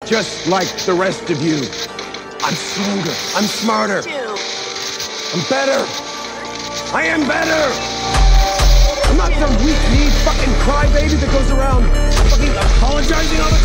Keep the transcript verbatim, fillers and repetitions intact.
Just like the rest of you. I'm stronger. I'm smarter. I'm better. I am better. I'm not some weak-kneed fucking crybaby that goes around fucking apologizing all the